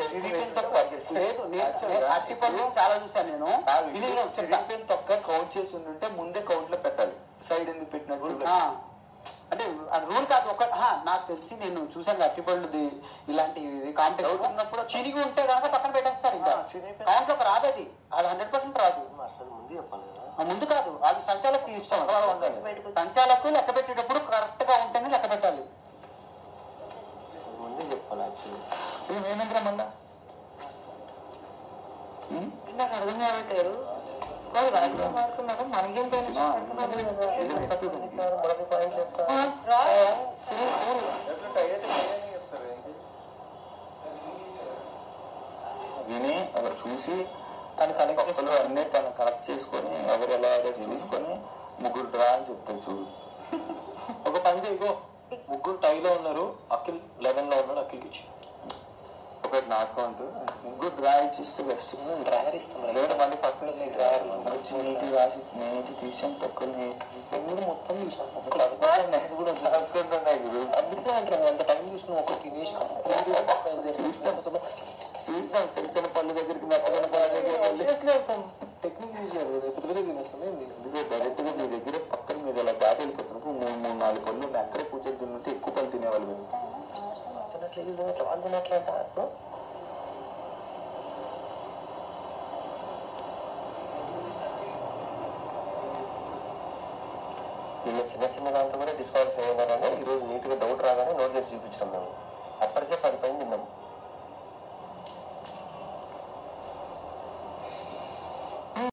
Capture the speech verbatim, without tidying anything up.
లేదు అట్టి పళ్ళు చాలా చూసాను నేను. చిరిగిపోయిన తొక్క కౌంట్ చేసి ఉంటే ముందే కౌంట్ లో పెట్టాలి, సైడ్ ఎందుకు పెట్టినట్టు అంటే రూల్ కాదు. ఒక నాకు తెలిసి నేను చూసాను అట్టిపళ్ళుది ఇలాంటి కాంపిటీషన్ అవుతున్నప్పుడు చిరిగి ఉంటే కనుక పక్కన పెట్టేస్తారు. ఇంకా కౌంట్ లోకి రాదు అది, అది హండ్రెడ్ పర్సెంట్ రాదు. ముందు కాదు, అది సంచాలకు ఇష్టం. సంచాలకు లెక్క పెట్టేటప్పుడు కరెక్ట్ గా ఉంటేనే లెక్క పెట్టాలి. ముందే చెప్పాలి. ఏమైందిరా మళ్ళా నాకు అర్థం కావట్లేదు. మనకేం విని అలా చూసి తను కలెక్ట్ అన్నీ తను కలెక్ట్ చేసుకొని ఎవరు ఎలా చూసుకొని ముగ్గురు డ్రా అని చెప్తారు. చూడు ఒక పని చేయగో, ముగ్గురు టైలో ఉన్నారు, అఖిల్ లెవెన్ లో ఉన్నాడు, అఖిల్కి ఇచ్చి ఒకటి నా అకౌంట్, ముగ్గురు డ్రా ఇచ్చిస్తే బెస్ట్. డ్రాయర్ ఇస్తాం మళ్ళీ పక్కన డ్రాయర్ వచ్చి నీటి రాసి నీటి తీసాం పక్కన కూడా మొత్తం తీసాం. అందుకే అంటారు అంత టైం చూసుకుని ఒక తినేసాం చూసినా చూసినాం చిన్న చిన్న పళ్ళు దగ్గరికి మెత్తమైన పళ్ళ దగ్గర వెళ్తాం. టెక్నిక్ యూజ్ చేయాలి కదా, పెద్ద పెద్ద తినేస్తాం. ఎందుకంటే డైరెక్ట్ గా మీ దగ్గర పక్కన మీరు అలా దాటి వెళ్ళిపోతున్నప్పుడు మూడు మూడు నాలుగు పళ్ళు అక్కడే కూర్చొని తిన్నట్టు ఎక్కువ పళ్ళు తినేవాళ్ళు మేము. వాళ్ళు తినట్లు అంటారు. ఇలా చిన్న చిన్న దాంతో కూడా డిస్కౌంట్ చేయమని ఈరోజు నీట్గా డౌట్ రాగానే నోట్ చేసి చూపించాం మేము. అప్పటికే పది పైన తిన్నాం.